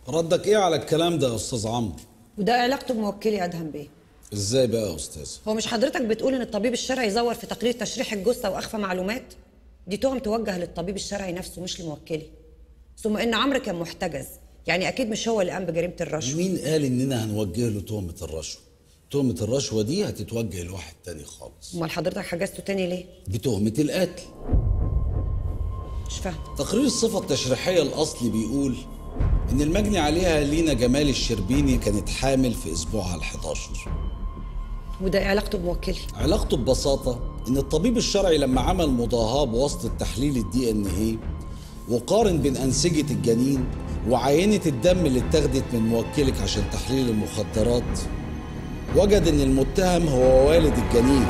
ردك ايه على الكلام ده يا استاذ عمرو؟ وده علاقته بموكلي ادهم بيه؟ ازاي بقى يا استاذ؟ هو مش حضرتك بتقول ان الطبيب الشرعي زور في تقرير تشريح الجثه واخفى معلومات؟ دي تهم توجه للطبيب الشرعي نفسه مش لموكلي. ثم ان عمرو كان محتجز، يعني اكيد مش هو اللي قام بجريمه الرشوه. مين قال اننا هنوجه له تهمه الرشوه؟ تهمه الرشوه دي هتتوجه لواحد تاني خالص. امال حضرتك حجزته تاني ليه؟ بتهمه القتل. مش فاهم. تقرير الصفه التشريحيه الاصلي بيقول ان المجني عليها لينا جمال الشربيني كانت حامل في اسبوعها ال11. وده ايه علاقته بموكلي؟ علاقته ببساطه ان الطبيب الشرعي لما عمل مضاهاه بواسطه تحليل الدي ان ايه وقارن بين انسجه الجنين وعينه الدم اللي اتاخدت من موكلك عشان تحليل المخدرات، وجد ان المتهم هو والد الجنين.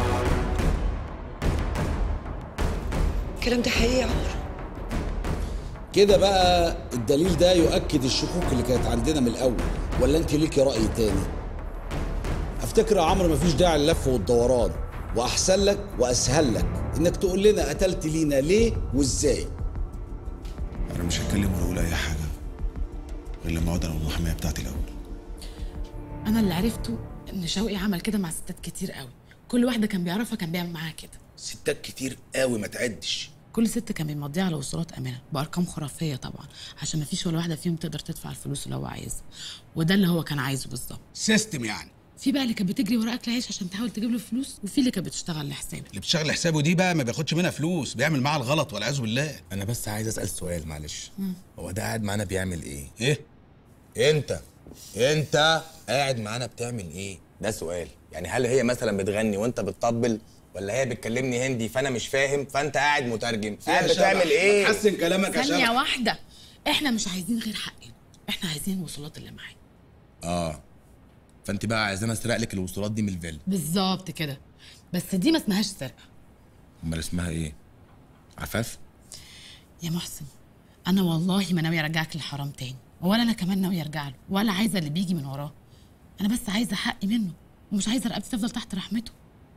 الكلام ده حقيقي يا عمرو؟ كده بقى الدليل ده يؤكد الشكوك اللي كانت عندنا من الاول، ولا انت ليكي راي تاني؟ افتكر يا عمرو مفيش داعي للف والدوران، واحسن لك واسهل لك انك تقول لنا قتلت لينا ليه وازاي. انا مش هتكلم ولا اقول اي حاجه غير لما اقعد انا والمحاميه بتاعتي الاول. انا اللي عرفته ان شوقي عمل كده مع ستات كتير قوي، كل واحده كان بيعرفها كان بيعمل معاها كده. ستات كتير قوي ما تعدش. كل ست كان بيمضيها على وصولات امانه بارقام خرافيه طبعا، عشان ما فيش ولا واحده فيهم تقدر تدفع الفلوس اللي هو عايزها، وده اللي هو كان عايزه بالظبط. سيستم يعني. في بقى اللي كانت بتجري ورا اكل عيش عشان تحاول تجيب له فلوس، وفي اللي كانت بتشتغل لحسابه. اللي بتشتغل لحسابه دي بقى ما بياخدش منها فلوس، بيعمل معاها الغلط والعياذ بالله. انا بس عايز اسال سؤال معلش. هو ده قاعد معانا بيعمل ايه؟ ايه؟ انت قاعد معانا بتعمل ايه؟ ده سؤال. يعني هل هي مثلا بتغني وانت بتطبل، ولا هي بتكلمني هندي فانا مش فاهم فانت قاعد مترجم؟ قاعد بتعمل ايه؟ حسن كلامك يا شباب. ثانيه واحده، احنا مش عايزين غير حقنا، احنا عايزين الوصولات اللي معانا. فانت بقى عايزانا اسرق لك الوصولات دي من الفيلا؟ بالظبط كده، بس دي ما اسمهاش سرقه. امال اسمها ايه؟ عفاف؟ يا محسن، انا والله ما ناوي ارجعك للحرام تاني، ولا انا كمان ناوي ارجع له، ولا عايزه اللي بيجي من وراه. انا بس عايزه حقي منه، ومش عايزه رقبتي تفضل تحت رحمته.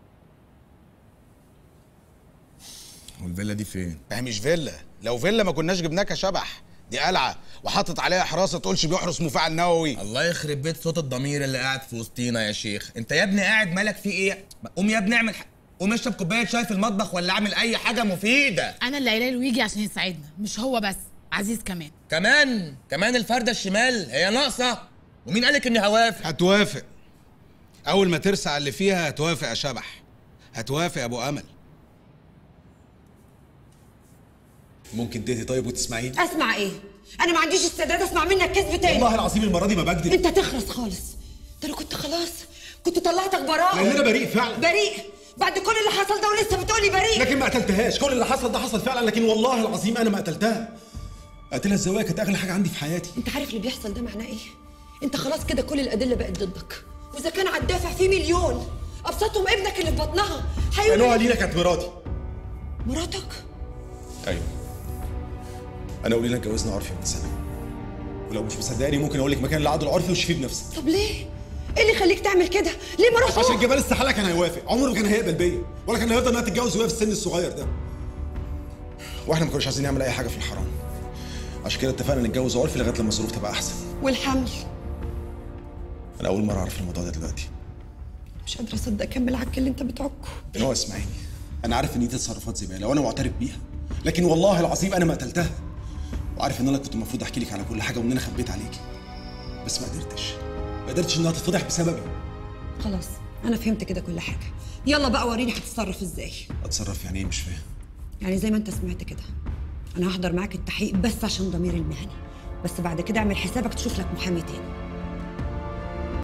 والفيلا دي فين؟ هي مش فيلا، لو فيلا ما كناش جبناك يا شبح، دي قلعه وحاطط عليها حراسه تقولش بيحرس مفاعل نووي. الله يخرب بيت صوت الضمير اللي قاعد في وسطينا يا شيخ. انت يا ابني قاعد مالك في ايه؟ قوم يا ابني اعمل قوم اشرب كوبايه شاي في المطبخ، ولا اعمل اي حاجه مفيده. انا اللي قايله له يجي عشان يساعدنا، مش هو بس، عزيز كمان. كمان الفرده الشمال هي ناقصه؟ ومين قالك اني هوافق؟ هتوافق اول ما ترسع اللي فيها، هتوافق يا شبح، هتوافق يا ابو امل. ممكن تهدي طيب وتسمعيني؟ اسمع ايه؟ انا ما عنديش استعداد اسمع منك كذب تاني. والله العظيم المره دي ما بكذب. انت تخرس خالص. ده انا كنت خلاص كنت طلعتك براءه. لان انا بريء فعلا. بريء بعد كل اللي حصل ده ولسه بتقولي بريء؟ لكن ما قتلتهاش. كل اللي حصل ده حصل فعلا، لكن والله العظيم انا ما قتلتها. قتلها الزواج كانت اغلى حاجه عندي في حياتي. انت عارف اللي بيحصل ده معناه ايه؟ انت خلاص كده كل الادله بقت ضدك، واذا كان على الدافع في مليون ابسطهم ابنك اللي في بطنها نوع لينا كانت مراتي. مراتك؟ ايوه، انا ولينا اتجوزنا عرفي من سنه، ولو مش مصدقاني ممكن اقول لك مكان العقد العرفي وشوفيه بنفسك. طب ليه؟ ايه اللي يخليك تعمل كده؟ ليه ما رحتش؟ عشان جمال استحاله كان هيوافق، عمره ما كان هيقبل بيا، ولا كان هيرضى انها تتجوز وهي في السن الصغير ده. واحنا ما كناش عايزين نعمل اي حاجه في الحرام، عشان كده اتفقنا نتجوز عرفي لغايه لما الظروف تبقى احسن. والحمل؟ انا اول مره اعرف الموضوع ده دلوقتي. مش قادره اصدق كمل العك اللي انت بتعكه. هو اسمعيني، انا عارف ان دي تصرفات زباله وانا معترف بيها، لكن والله العظيم انا ما قتلتها، وعارف ان انا كنت المفروض احكي لك على كل حاجه وان انا خبيت عليكي، بس ما قدرتش انها تتفضح بسببي. خلاص انا فهمت كده كل حاجه، يلا بقى وريني هتتصرف ازاي. اتصرف يعني ايه؟ مش فاهم. يعني زي ما انت سمعت كده، انا هحضر معاك التحقيق بس عشان ضميري المهني، بس بعد كده اعمل حسابك تشوف لك محامي تاني.